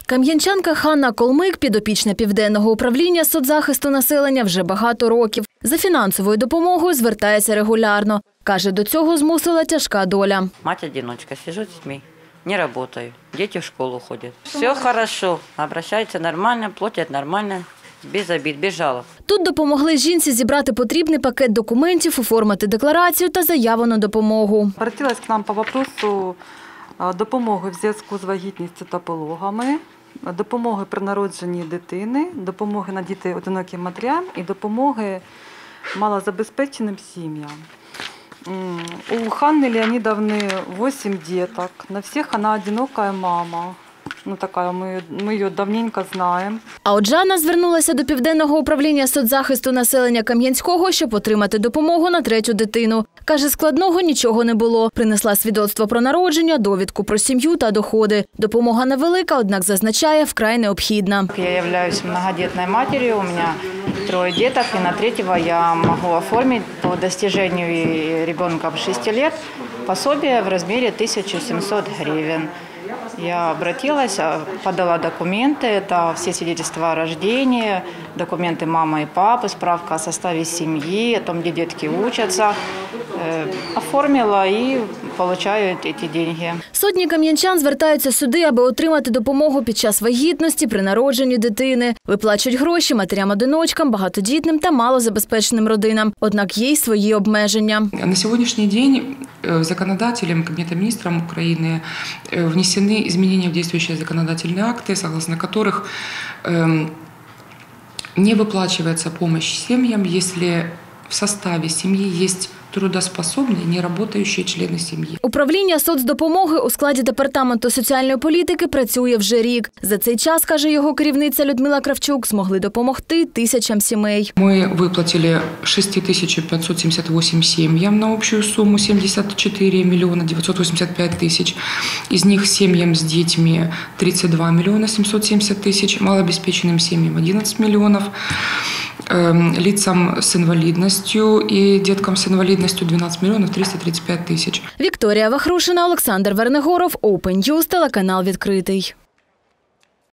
Кам'янчанка Ханна Колмик – підопічна Південного управління соцзахисту населення вже багато років. За фінансовою допомогою звертається регулярно. Каже, до цього змусила тяжка доля. Мать-одиночка, сижу з дітьми, не працюю, діти в школу ходять. Все добре, обращаються нормально, платять нормально, без обід, без жалоб. Тут допомогли жінці зібрати потрібний пакет документів, оформити декларацію та заяву на допомогу. Обратилась к нам по вопросу допомоги в зв'язку з вагітністю та пологами, допомоги при народженні дитини, допомоги надіти одиноким матерям і допомоги малозабезпеченим сім'ям. У Ханны Леонидовны 8 деток, на всех она одинокая мама. Ну, такая, ми її давненько знаємо. А от Жанна звернулася до Південного управління соцзахисту населення Кам'янського, щоб отримати допомогу на третю дитину. Каже, складного нічого не було. Принесла свідоцтво про народження, довідку про сім'ю та доходи. Допомога невелика, однак зазначає, вкрай необхідна. Я являюсь многодетной матерью, у меня 3 деток, и на 3-го я могу оформить по достижению ребенка в 6 лет пособие в размере 1700 гривен. Я обратилась, подала документы, это все свидетельства о рождении, документы мамы и папы, справка о составе семьи, о том, где детки учатся. Оформила і отримую ці гроші. Сотні кам'янчан звертаються сюди, аби отримати допомогу під час вагітності, при народженні дитини. Виплачують гроші матерям-одиночкам, багатодітним та малозабезпеченим родинам. Однак є й свої обмеження. На сьогоднішній день законодателем, Кабінетом міністрів України внесені зміни в діючі законодательні акти, согласно которых не выплачивается помощь семьям, если в составе семьи есть трудоспособні, неработаючі члени сім'ї. Управління соцдопомоги у складі Департаменту соціальної політики працює вже рік. За цей час, каже його керівниця Людмила Кравчук, змогли допомогти тисячам сімей. Ми виплатили 6578 сім'ям на общу суму 74 мільйона 985 тисяч. Із них сім'ям з дітьми 32 мільйона 770 тисяч, малообеспеченим сім'ям 11 мільйонів. Лицам с инвалидностью и деткам с инвалидностью 12 миллионов 335 тысяч. Вікторія Вахрушина, Олександр Вернегоров, Open News, телеканал «Відкритий».